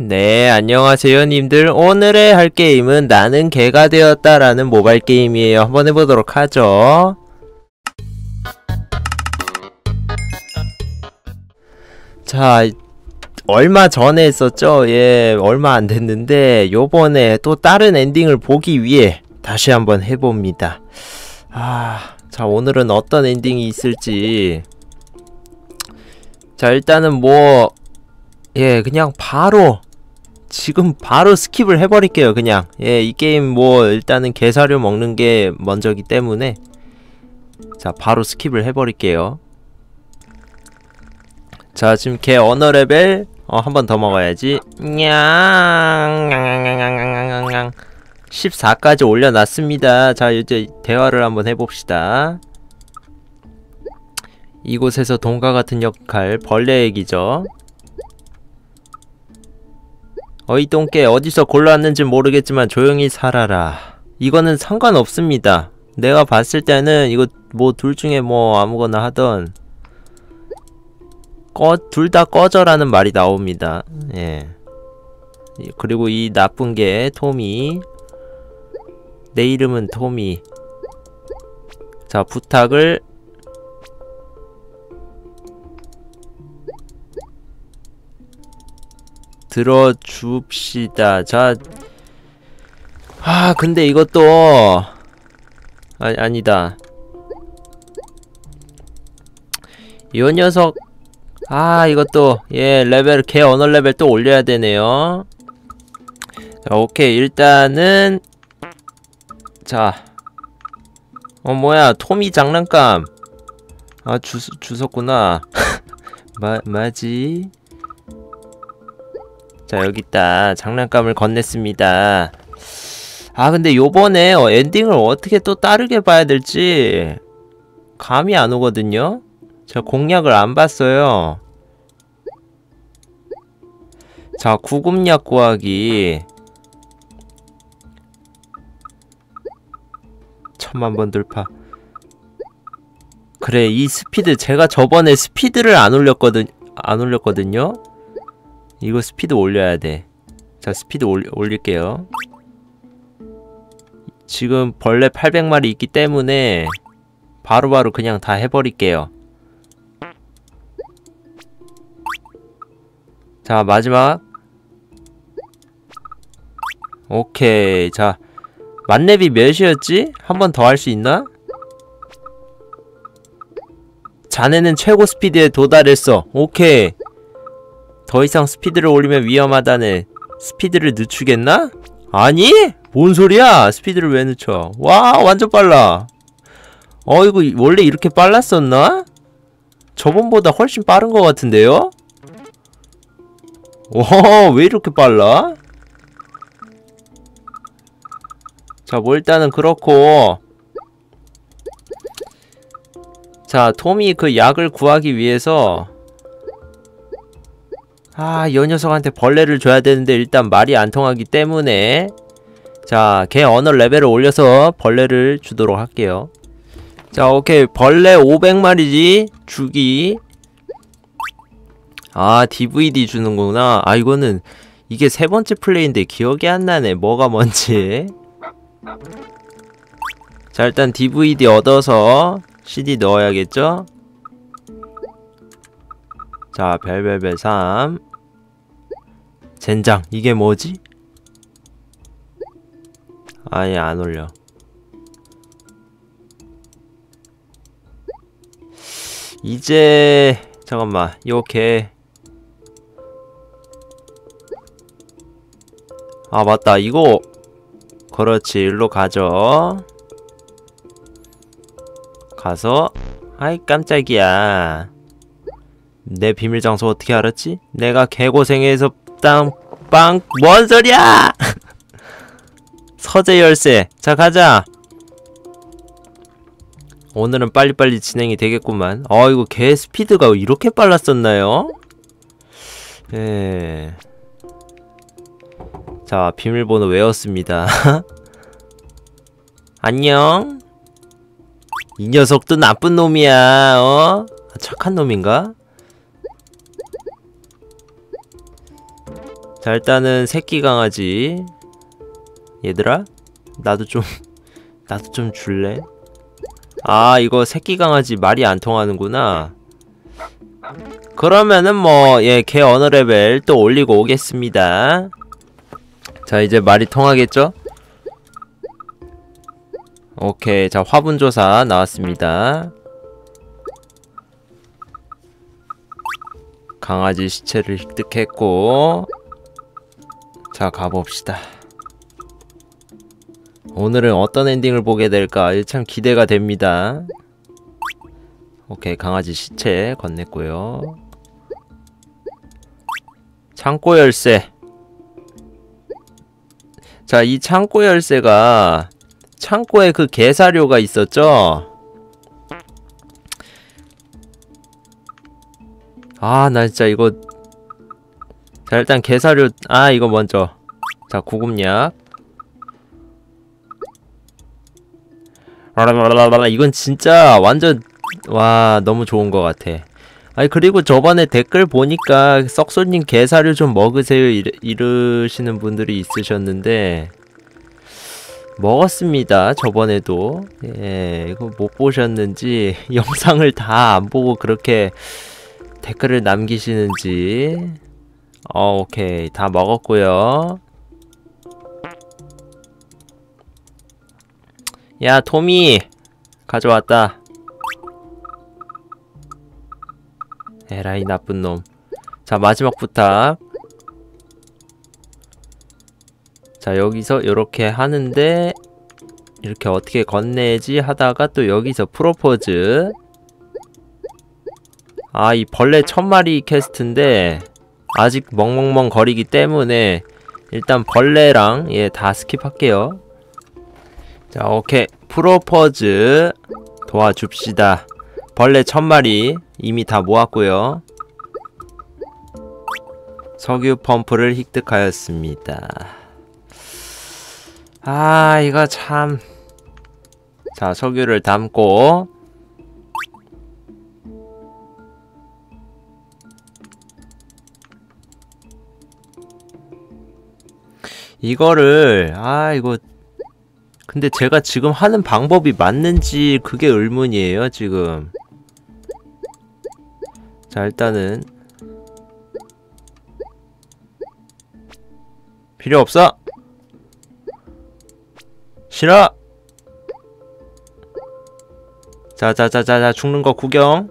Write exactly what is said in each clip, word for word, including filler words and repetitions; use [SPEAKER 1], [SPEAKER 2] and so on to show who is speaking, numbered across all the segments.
[SPEAKER 1] 네, 안녕하세요 님들. 오늘의 할 게임은 나는 개가 되었다 라는 모바일 게임이에요. 한번 해보도록 하죠. 자, 얼마 전에 했었죠? 예, 얼마 안 됐는데 요번에 또 다른 엔딩을 보기 위해 다시 한번 해봅니다. 아, 자, 오늘은 어떤 엔딩이 있을지. 자, 일단은 뭐 예, 그냥 바로 지금 바로 스킵을 해버릴게요. 그냥 예, 이 게임 뭐 일단은 개사료 먹는 게 먼저기 때문에 자, 바로 스킵을 해버릴게요. 자, 지금 개 언어 레벨 어, 한 번 더 먹어야지. 냥 십사까지 올려놨습니다. 자, 이제 대화를 한번 해봅시다. 이곳에서 돈과 같은 역할, 벌레 얘기죠. 어이 똥개, 어디서 골라왔는지 모르겠지만 조용히 살아라. 이거는 상관없습니다. 내가 봤을 때는 이거 뭐 둘 중에 뭐 아무거나 하던 꺼, 둘 다 꺼져라는 말이 나옵니다. 예. 그리고 이 나쁜 개 토미, 내 이름은 토미. 자, 부탁을 들어줍시다. 자, 아 근데 이것도 아니, 아니다. 이 녀석 아 이것도 예 레벨 개 언어 레벨 또 올려야 되네요. 자, 오케이. 일단은 자, 어 뭐야 토미 장난감. 아 주, 주웠구나. 마, 맞지? 자, 여기있다. 장난감을 건넸습니다. 아 근데 요번에 어, 엔딩을 어떻게 또 다르게 봐야 될지 감이 안 오거든요. 제가 공략을 안 봤어요. 자, 구급약 구하기 천만 번 돌파. 그래, 이 스피드 제가 저번에 스피드를 안 올렸거든 안 올렸거든요. 이거 스피드 올려야 돼. 자, 스피드 올, 올릴게요. 지금 벌레 팔백 마리 있기 때문에 바로바로 바로 그냥 다 해버릴게요. 자, 마지막. 오케이. 자, 만렙이 몇이었지? 한 번 더 할 수 있나? 자네는 최고 스피드에 도달했어. 오케이. 더 이상 스피드를 올리면 위험하다네. 스피드를 늦추겠나? 아니? 뭔 소리야? 스피드를 왜 늦춰? 와, 완전 빨라. 어이구, 원래 이렇게 빨랐었나? 저번보다 훨씬 빠른 것 같은데요? 와, 왜 이렇게 빨라? 자, 뭐 일단은 그렇고. 자, 톰이 그 약을 구하기 위해서 아, 이 녀석한테 벌레를 줘야 되는데 일단 말이 안 통하기 때문에 자, 걔 언어 레벨을 올려서 벌레를 주도록 할게요. 자, 오케이. 벌레 오백 마리지 주기. 아, 디브이디 주는구나. 아, 이거는 이게 세 번째 플레이인데 기억이 안 나네. 뭐가 뭔지. 자, 일단 디브이디 얻어서 씨디 넣어야겠죠? 자, 벨벨벨 삼. 젠장, 이게 뭐지? 아예 안 올려. 이제 잠깐만, 요렇게. 아 맞다, 이거 그렇지, 일로 가죠. 가서 아이 깜짝이야. 내 비밀 장소 어떻게 알았지? 내가 개고생해서 땅빵 뭔 소리야! 서재 열쇠. 자, 가자. 오늘은 빨리빨리 진행이 되겠구만. 어, 이거 개 스피드가 이렇게 빨랐었나요? 예. 자, 비밀번호 외웠습니다. 안녕. 이 녀석도 나쁜 놈이야. 어? 착한 놈인가? 자, 일단은 새끼 강아지. 얘들아? 나도 좀 나도 좀 줄래? 아, 이거 새끼 강아지 말이 안 통하는구나. 그러면은 뭐, 예, 걔 어느 레벨 또 올리고 오겠습니다. 자, 이제 말이 통하겠죠? 오케이. 자, 화분조사 나왔습니다. 강아지 시체를 획득했고, 자, 가봅시다. 오늘은 어떤 엔딩을 보게 될까 참 기대가 됩니다. 오케이, 강아지 시체 건넸고요. 창고 열쇠. 자, 이 창고 열쇠가 창고에 그 개사료가 있었죠? 아, 나 진짜 이거. 자, 일단 개사료. 아, 이거 먼저. 자, 구급약. 이건 진짜 완전 와, 너무 좋은 것 같아. 아니, 그리고 저번에 댓글 보니까 썩소님 게사료 좀 먹으세요 이러, 이러시는 분들이 있으셨는데 먹었습니다. 저번에도. 예, 이거 못 보셨는지 영상을 다 안 보고 그렇게 댓글을 남기시는지. 어, 오케이, 다 먹었고요. 야, 토미 가져왔다. 에라이 나쁜 놈. 자, 마지막 부탁. 자, 여기서 요렇게 하는데 이렇게 어떻게 건네지 하다가 또 여기서 프로포즈. 아, 이 벌레 천마리 퀘스트인데 아직 멍멍멍 거리기 때문에 일단 벌레랑 예, 다 스킵할게요. 자, 오케이. 프로포즈 도와줍시다. 벌레 천마리 이미 다 모았고요. 석유 펌프를 획득하였습니다. 아, 이거 참. 자, 석유를 담고 이거를, 아, 이거 근데 제가 지금 하는 방법이 맞는지 그게 의문이에요, 지금. 자, 일단은 필요 없어! 싫어! 자자자자자, 죽는 거 구경.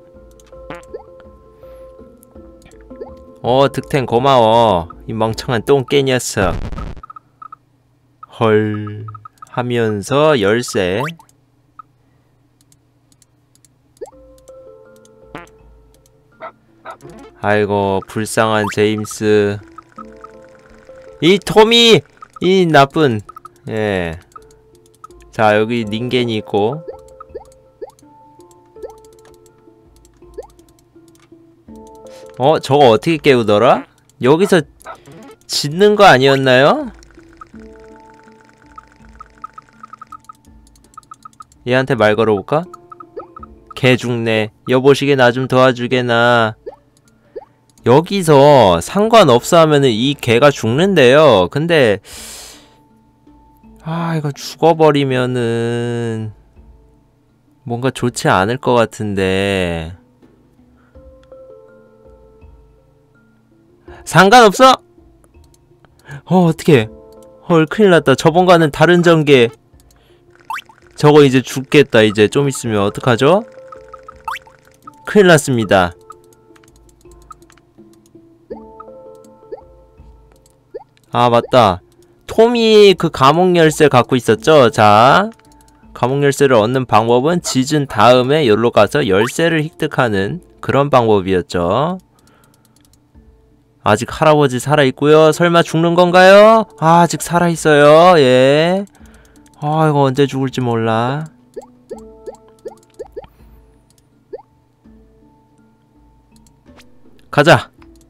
[SPEAKER 1] 어, 득템 고마워. 이 멍청한 똥개 녀석. 헐. 하면서 열쇠. 아이고, 불쌍한 제임스. 이 토미! 이 나쁜. 예. 자, 여기 닌겐이 있고. 어, 저거 어떻게 깨우더라? 여기서 짖는 거 아니었나요? 얘한테 말 걸어볼까? 개 죽네. 여보시게 나 좀 도와주게나. 여기서 상관없어 하면은 이 개가 죽는데요. 근데 아, 이거 죽어버리면은 뭔가 좋지 않을 것 같은데. 상관없어! 어, 어떡해. 헐, 큰일났다. 저번과는 다른 전개. 저거 이제 죽겠다. 이제 좀 있으면 어떡하죠? 큰일났습니다. 아, 맞다. 톰이 그 감옥 열쇠 갖고 있었죠? 자, 감옥 열쇠를 얻는 방법은 짖은 다음에 여기로 가서 열쇠를 획득하는 그런 방법이었죠. 아직 할아버지 살아있고요. 설마 죽는 건가요? 아, 아직 살아있어요. 예. 아, 이거 언제 죽을지 몰라. 가자.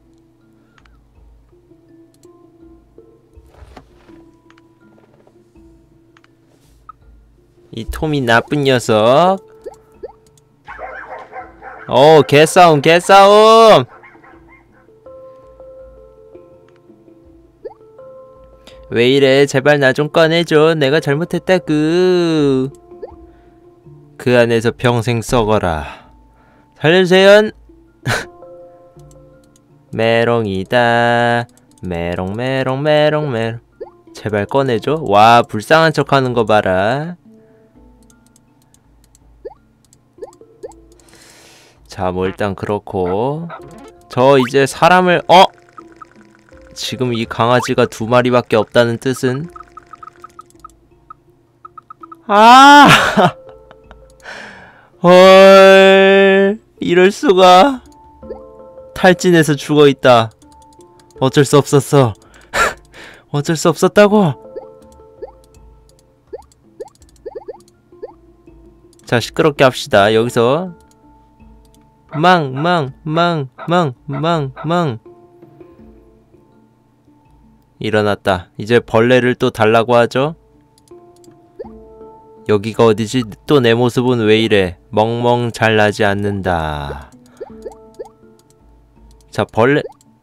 [SPEAKER 1] 이 톰이 나쁜 녀석. 오, 개싸움 개싸움. 왜 이래? 제발 나 좀 꺼내줘. 내가 잘못했다구. 그 안에서 평생 썩어라. 살려주세요. 메롱이다. 메롱 메롱 메롱 메롱. 제발 꺼내줘. 와, 불쌍한 척하는 거 봐라. 자, 뭐 일단 그렇고, 저 이제 사람을 어? 지금 이 강아지가 두 마리밖에 없다는 뜻은? 아! 헐, 이럴 수가. 탈진해서 죽어있다. 어쩔 수 없었어. 어쩔 수 없었다고. 자, 시끄럽게 합시다. 여기서 망, 망, 망, 망, 망, 망. 일어났다. 이제 벌레를 또 달라고 하죠. 여기가 어디지? 또 내 모습은 왜 이래? 멍멍 잘 나지 않는다. 자, 벌레.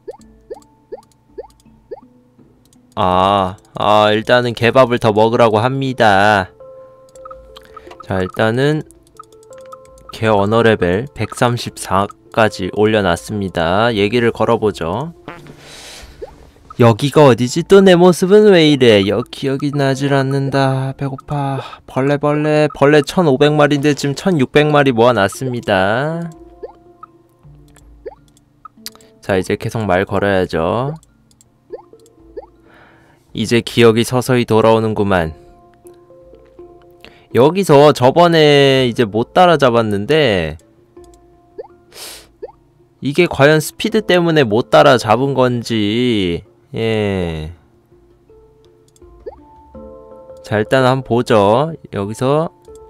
[SPEAKER 1] 아, 아, 일단은 개밥을 더 먹으라고 합니다. 자, 일단은 개 언어 레벨 백삼십사까지 올려놨습니다. 얘기를 걸어보죠. 여기가 어디지? 또 내 모습은 왜 이래? 여, 기억이 나질 않는다. 배고파. 벌레 벌레 벌레 천오백 마리인데 지금 천육백 마리 모아놨습니다. 자, 이제 계속 말 걸어야죠. 이제 기억이 서서히 돌아오는구만. 여기서 저번에 이제 못 따라잡았는데 이게 과연 스피드 때문에 못 따라잡은 건지. 예. 자, 일단 한번 보죠. 여기서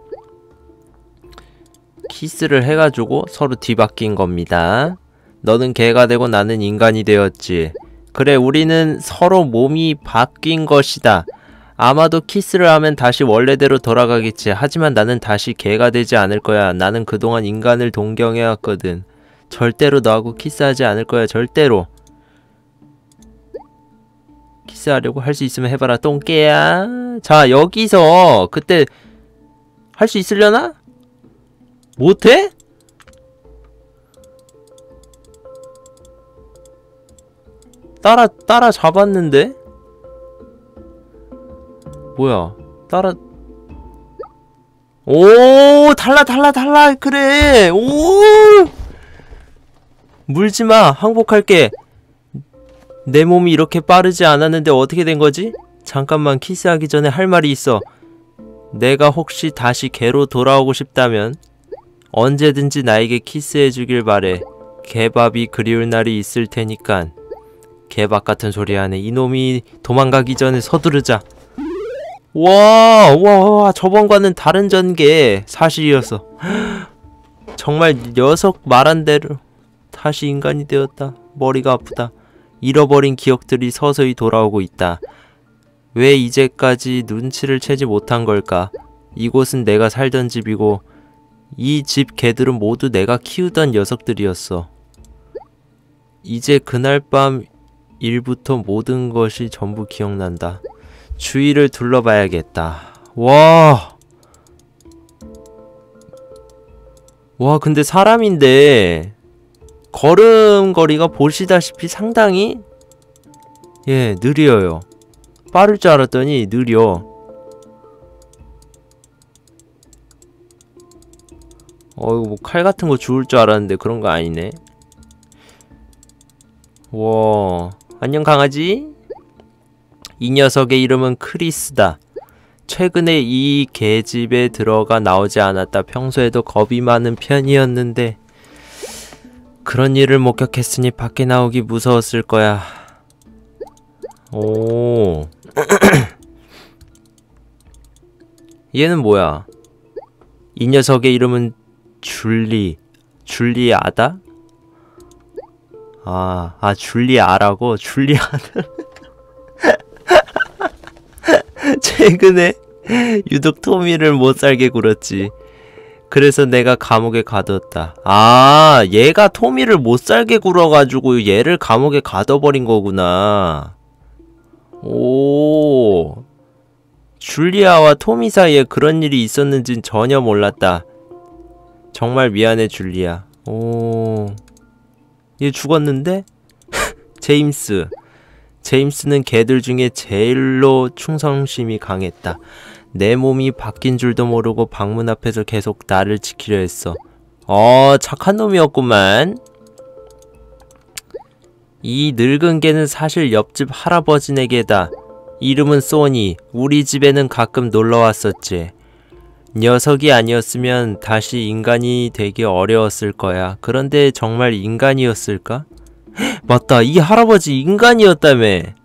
[SPEAKER 1] 키스를 해가지고 서로 뒤바뀐 겁니다. 너는 개가 되고 나는 인간이 되었지. 그래, 우리는 서로 몸이 바뀐 것이다. 아마도 키스를 하면 다시 원래대로 돌아가겠지. 하지만 나는 다시 개가 되지 않을 거야. 나는 그동안 인간을 동경해왔거든. 절대로 너하고 키스하지 않을 거야. 절대로. 키스하려고 할 수 있으면 해봐라. 똥개야. 자, 여기서 그때 할 수 있으려나? 못해? 따라 따라 잡았는데? 뭐야? 따라. 오, 달라 달라 달라. 그래. 오, 물지마. 항복할게. 내 몸이 이렇게 빠르지 않았는데 어떻게 된 거지? 잠깐만, 키스하기 전에 할 말이 있어. 내가 혹시 다시 개로 돌아오고 싶다면 언제든지 나에게 키스해주길 바래. 개밥이 그리울 날이 있을 테니깐. 개밥 같은 소리 하네. 이놈이 도망가기 전에 서두르자. 와, 와, 와, 저번과는 다른 전개. 사실이었어. 정말 녀석 말한 대로 다시 인간이 되었다. 머리가 아프다. 잃어버린 기억들이 서서히 돌아오고 있다. 왜 이제까지 눈치를 채지 못한 걸까? 이곳은 내가 살던 집이고 이 집 개들은 모두 내가 키우던 녀석들이었어. 이제 그날 밤 일부터 모든 것이 전부 기억난다. 주위를 둘러봐야겠다. 와, 와, 근데 사람인데 걸음거리가 보시다시피 상당히 예, 느려요. 빠를 줄 알았더니 느려. 어이구, 뭐 칼 같은 거 주울 줄 알았는데 그런 거 아니네. 와, 안녕 강아지. 이 녀석의 이름은 크리스다. 최근에 이 개집에 들어가 나오지 않았다. 평소에도 겁이 많은 편이었는데 그런 일을 목격했으니 밖에 나오기 무서웠을 거야. 오. 얘는 뭐야? 이 녀석의 이름은 줄리. 줄리아다? 아, 아, 줄리아라고? 줄리아는 최근에 유독 토미를 못살게 굴었지. 그래서 내가 감옥에 가뒀다. 아, 얘가 토미를 못살게 굴어가지고 얘를 감옥에 가둬버린 거구나. 오, 줄리아와 토미 사이에 그런 일이 있었는진 전혀 몰랐다. 정말 미안해, 줄리아. 오, 얘 죽었는데? 제임스. 제임스는 걔들 중에 제일로 충성심이 강했다. 내 몸이 바뀐 줄도 모르고 방문 앞에서 계속 나를 지키려 했어. 어, 착한 놈이었구만. 이 늙은 개는 사실 옆집 할아버지네 개다. 이름은 소니. 우리 집에는 가끔 놀러왔었지. 녀석이 아니었으면 다시 인간이 되기 어려웠을 거야. 그런데 정말 인간이었을까? 맞다, 이 할아버지 인간이었다며.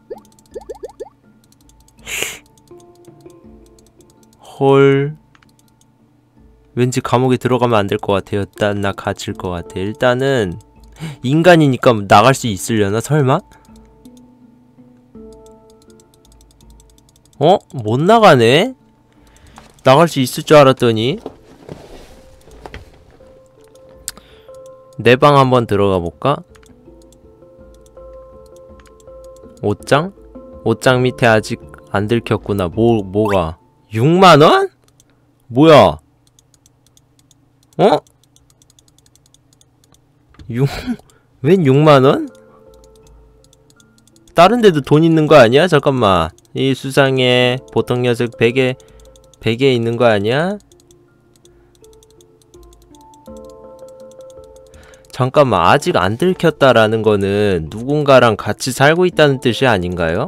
[SPEAKER 1] 헐. 왠지 감옥에 들어가면 안 될 것 같아요. 일단 나 갇힐 것 같아. 일단은 인간이니까 나갈 수 있으려나 설마? 어? 못 나가네? 나갈 수 있을 줄 알았더니. 내 방 한번 들어가 볼까? 옷장? 옷장 밑에 아직 안 들켰구나. 뭐, 뭐가? 육만 원? 뭐야? 어? 육, 웬 육만 원? 다른 데도 돈 있는 거 아니야? 잠깐만. 이 수상해. 보통 녀석 베개, 베개에 있는 거 아니야? 잠깐만, 아직 안 들켰다라는 거는 누군가랑 같이 살고 있다는 뜻이 아닌가요?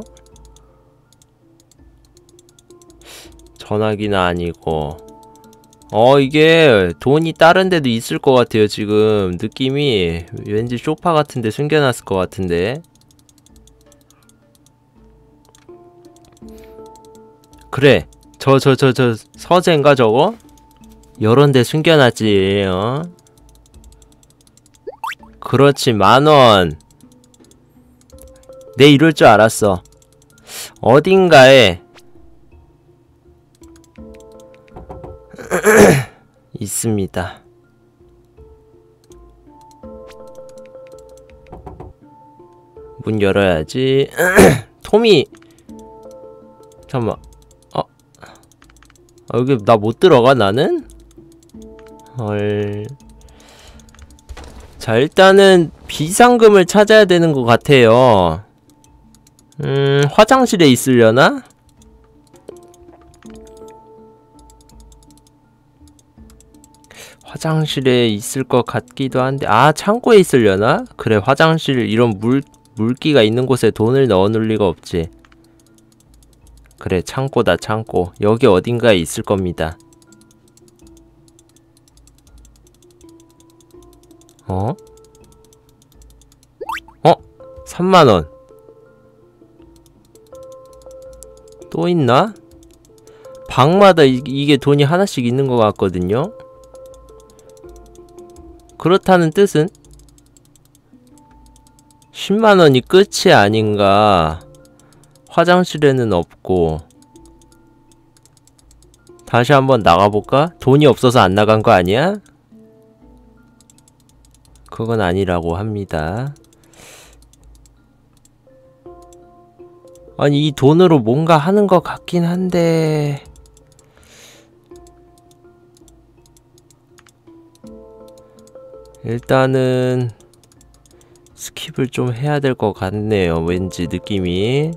[SPEAKER 1] 전화기는 아니고. 어, 이게 돈이 다른 데도 있을 것 같아요. 지금 느낌이 왠지 소파 같은 데 숨겨놨을 것 같은데. 그래, 저 저 저 저 서재인가 저거? 요런 데 숨겨놨지. 어? 그렇지, 만원. 내 이럴 줄 알았어. 어딘가에 있습니다. 문 열어야지. 토미! 잠깐만. 어? 아, 여기 나 못 들어가, 나는? 헐. 자, 일단은 비상금을 찾아야 되는 것 같아요. 음, 화장실에 있으려나? 화장실에 있을 것 같기도 한데, 아, 창고에 있으려나? 그래, 화장실 이런 물, 물기가 있는 곳에 돈을 넣어 놓을 리가 없지. 그래, 창고다, 창고. 여기 어딘가에 있을 겁니다. 어? 어? 삼만 원. 또 있나? 방마다 이, 이게 돈이 하나씩 있는 것 같거든요? 그렇다는 뜻은? 십만 원이 끝이 아닌가. 화장실에는 없고. 다시 한번 나가볼까? 돈이 없어서 안 나간 거 아니야? 그건 아니라고 합니다. 아니, 이 돈으로 뭔가 하는 것 같긴 한데... 일단은 스킵을 좀 해야 될 것 같네요. 왠지 느낌이.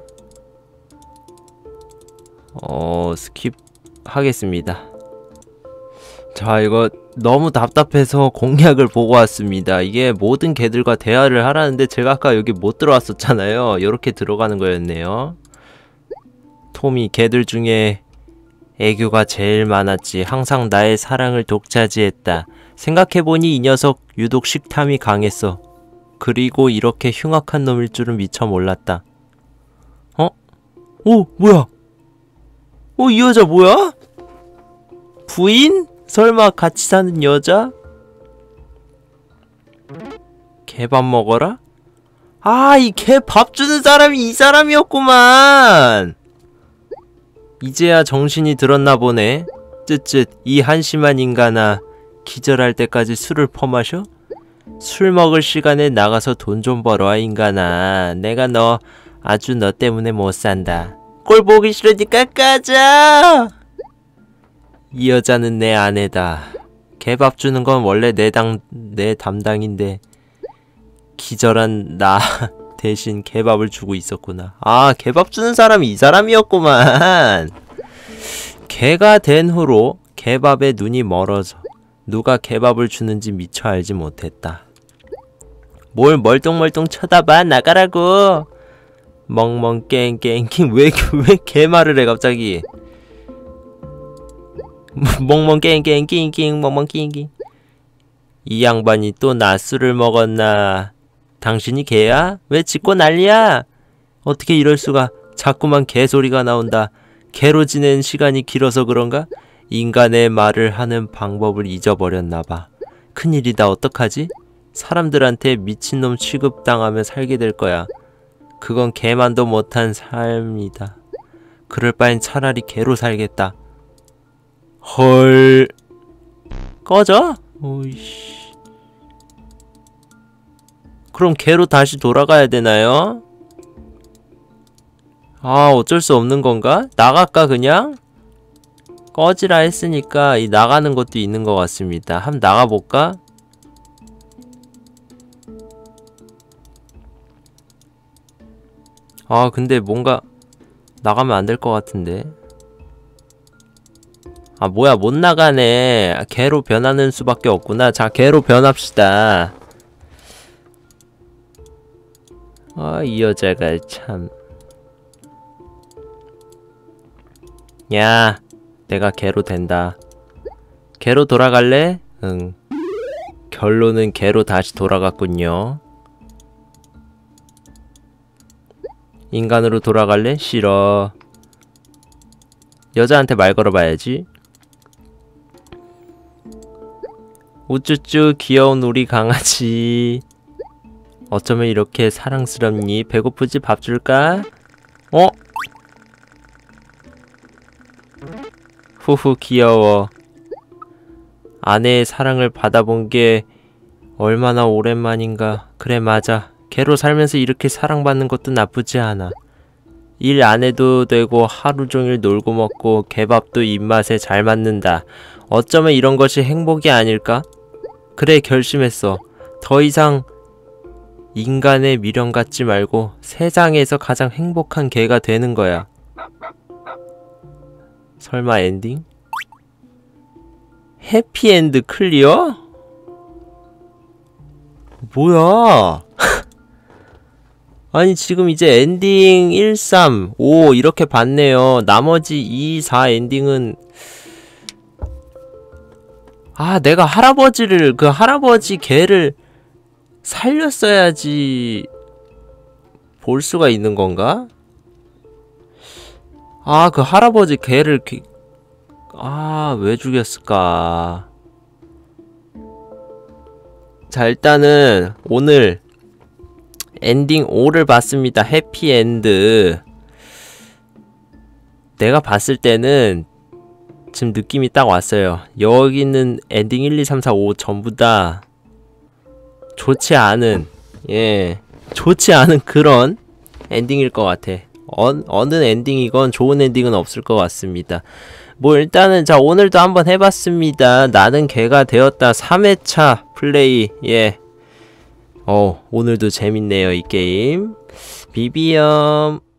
[SPEAKER 1] 어... 스킵 하겠습니다. 자, 이거 너무 답답해서 공략을 보고 왔습니다. 이게 모든 개들과 대화를 하라는데 제가 아까 여기 못 들어왔었잖아요. 요렇게 들어가는 거였네요. 톰이 개들 중에 애교가 제일 많았지. 항상 나의 사랑을 독차지했다. 생각해보니 이 녀석 유독 식탐이 강했어. 그리고 이렇게 흉악한 놈일 줄은 미처 몰랐다. 어? 오, 뭐야? 어, 이 여자 뭐야? 부인? 설마 같이 사는 여자? 개 밥 먹어라? 아, 이 개 밥 주는 사람이 이 사람이었구만. 이제야 정신이 들었나 보네. 쯧쯧, 이 한심한 인간아. 기절할 때까지 술을 퍼마셔? 술 먹을 시간에 나가서 돈 좀 벌어와, 인간아. 내가 너 아주 너 때문에 못 산다. 꼴 보기 싫으니까 꺼져! 이 여자는 내 아내다. 개밥 주는 건 원래 내 당, 내 담당인데 기절한 나 대신 개밥을 주고 있었구나. 아, 개밥 주는 사람이 이 사람이었구만. 개가 된 후로 개밥에 눈이 멀어져 누가 개밥을 주는지 미처 알지 못했다. 뭘 멀뚱멀뚱 쳐다봐, 나가라고. 멍멍 깽깽깽. 왜, 왜 개말을 해 갑자기. 멍멍 깽깽깽깽 멍멍 깽깽. 이 양반이 또 낮술을 먹었나. 당신이 개야? 왜 짖고 난리야? 어떻게 이럴 수가. 자꾸만 개소리가 나온다. 개로 지낸 시간이 길어서 그런가? 인간의 말을 하는 방법을 잊어버렸나봐. 큰일이다. 어떡하지? 사람들한테 미친놈 취급당하며 살게 될 거야. 그건 개만도 못한 삶이다. 그럴 바엔 차라리 개로 살겠다. 헐. 꺼져? 오이씨. 그럼 개로 다시 돌아가야 되나요? 아, 어쩔 수 없는 건가? 나갈까 그냥? 꺼지라 했으니까 이 나가는 것도 있는 것 같습니다. 한번 나가볼까? 아, 근데 뭔가 나가면 안 될 것 같은데. 아, 뭐야, 못 나가네. 개로 변하는 수밖에 없구나. 자, 개로 변합시다. 아, 이 여자가 참. 야, 내가 개로 된다. 개로 돌아갈래? 응. 결론은 개로 다시 돌아갔군요. 인간으로 돌아갈래? 싫어. 여자한테 말 걸어봐야지. 우쭈쭈 귀여운 우리 강아지. 어쩌면 이렇게 사랑스럽니? 배고프지? 밥 줄까? 어? 후후 귀여워. 아내의 사랑을 받아본 게 얼마나 오랜만인가. 그래 맞아. 개로 살면서 이렇게 사랑받는 것도 나쁘지 않아. 일 안 해도 되고 하루 종일 놀고 먹고 개밥도 입맛에 잘 맞는다. 어쩌면 이런 것이 행복이 아닐까? 그래 결심했어. 더 이상 인간의 미련 갖지 말고 세상에서 가장 행복한 개가 되는 거야. 설마 엔딩? 해피엔드 클리어? 뭐야? 아니 지금 이제 엔딩 일, 삼, 오 이렇게 봤네요. 나머지 이, 사 엔딩은 아 내가 할아버지를 그 할아버지 개를 살렸어야지 볼 수가 있는 건가? 아 그 할아버지 개를 아 왜 죽였을까? 자 일단은 오늘 엔딩 오를 봤습니다. 해피엔드. 내가 봤을 때는 지금 느낌이 딱 왔어요. 여기는 엔딩 일, 이, 삼, 사, 오 전부 다 좋지 않은 예 좋지 않은 그런 엔딩일 것 같아. 어, 어느 엔딩이건 좋은 엔딩은 없을 것 같습니다. 뭐 일단은 자 오늘도 한번 해봤습니다. 나는 개가 되었다 삼 회차 플레이. 예 어, 오늘도 재밌네요, 이 게임. 비비엄.